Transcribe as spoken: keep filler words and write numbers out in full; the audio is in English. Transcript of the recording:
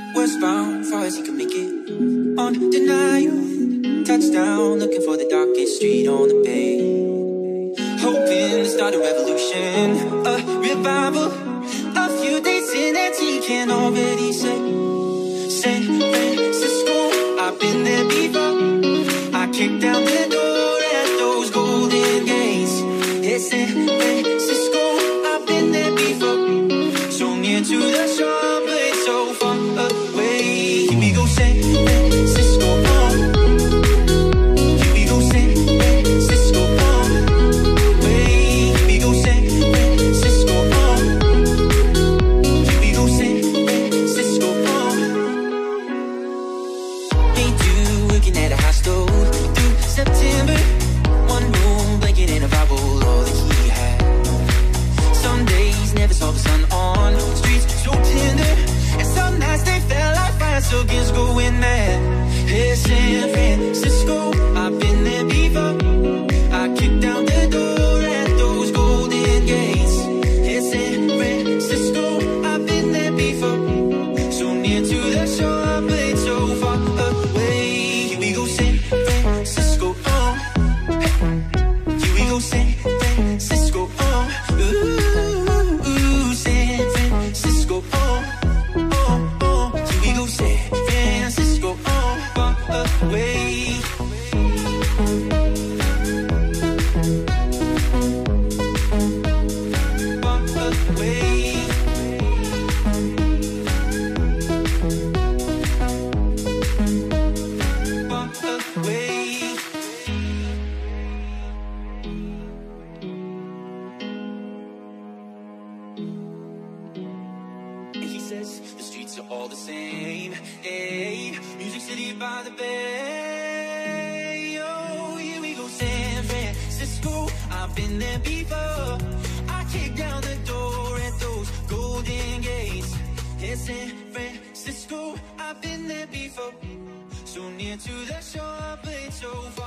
Westbound, far as he can make it. On denial, touchdown, looking for the darkest street on the bay. Hoping to start a revolution, a revival. A few days in and he can already say San Francisco, I've been there before. I kicked down the door at those golden gates. Yeah, San Francisco, I've been there before. So near to the shore, but it's so far away. Here we go, San Francisco, oh. Here we go, San Francisco, oh. Way, here we go, San Francisco, oh. Here we go, San Francisco, oh. Ain't you working at a hostel through September? One room, blanket and a Bible, all that he had. Some days never saw the sun on streets so tender, and some nights they felt like fire, so kids going mad. Hey, San Francisco, I've been there before. I kicked down the door at those golden gates. Hey, San Francisco, I've been there before. So near to the shore, but it's so far away. Here we go, San Francisco, oh. Here we go, San Francisco, oh. Ooh, San Francisco, oh, oh, oh. Here we go, San Francisco, oh, far away. Far away. Far away. He says the streets are all the same. Hey, Music City by the bay. Oh, here we go, San Francisco. I've been there before. I kicked down the door at those golden gates. Hey, San Francisco, I've been there before. So near to the shore, but it's so far